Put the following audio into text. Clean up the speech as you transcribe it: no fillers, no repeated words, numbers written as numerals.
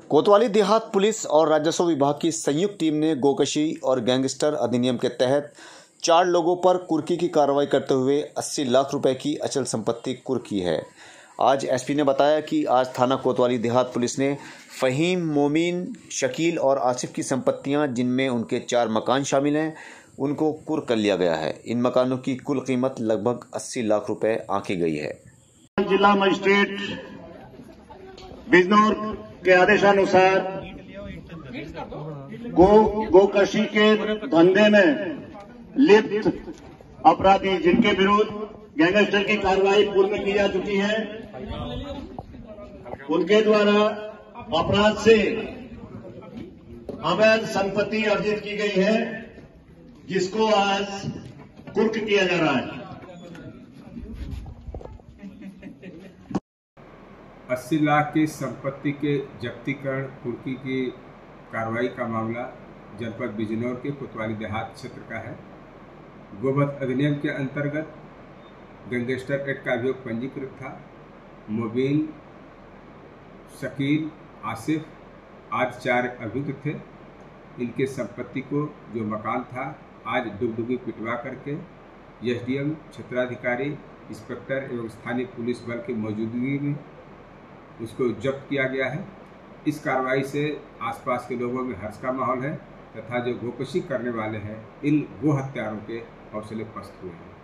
कोतवाली देहात पुलिस और राजस्व विभाग की संयुक्त टीम ने गोकशी और गैंगस्टर अधिनियम के तहत 4 लोगों पर कुर्की की कार्रवाई करते हुए 80 लाख रुपए की अचल संपत्ति कुर्क की है। आज एसपी ने बताया कि आज थाना कोतवाली देहात पुलिस ने फ़हीम, मोमीन, शकील और आसिफ की संपत्तियां, जिनमें उनके 4 मकान शामिल हैं, उनको कुर्क कर लिया गया है। इन मकानों की कुल कीमत लगभग 80 लाख रुपए आंकी गई है। जिला मजिस्ट्रेट बिजनौर के आदेशानुसार गोकशी के धंधे में लिप्त अपराधी जिनके विरुद्ध गैंगस्टर की कार्रवाई पूर्व में की जा चुकी है, उनके द्वारा अपराध से अवैध संपत्ति अर्जित की गई है, जिसको आज कुर्क किया जा रहा है। 80 लाख की संपत्ति के जब्तीकरण कुर्की की कार्रवाई का मामला जनपद बिजनौर के कोतवाली देहात क्षेत्र का है। गोवध अधिनियम के अंतर्गत गैंगस्टर एक्ट का अभियोग पंजीकृत था। मोबीन, शकील, आसिफ आज 4 अभियुक्त थे। इनके संपत्ति को, जो मकान था, आज डुगडुगी पिटवा करके एसडीएम, क्षेत्राधिकारी, इंस्पेक्टर एवं स्थानीय पुलिस बल की मौजूदगी में उसको जब्त किया गया है। इस कार्रवाई से आसपास के लोगों में हर्ष का माहौल है तथा जो गोकशी करने वाले हैं, इन गो हत्यारों के हौसले पस्त हुए हैं।